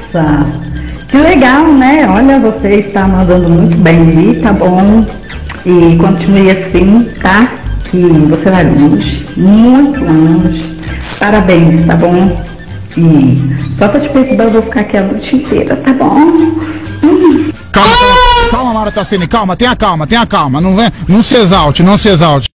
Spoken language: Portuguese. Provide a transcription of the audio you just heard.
Nossa, que legal, né? Olha, você está mandando muito bem aí, tá bom? E continue assim, tá? Que você vai longe, muito longe. Parabéns, tá bom? E só pra te perturbar eu vou ficar aqui a noite inteira, tá bom? Calma, Maura Tassini, calma, tenha calma. Não se exalte, não se exalte.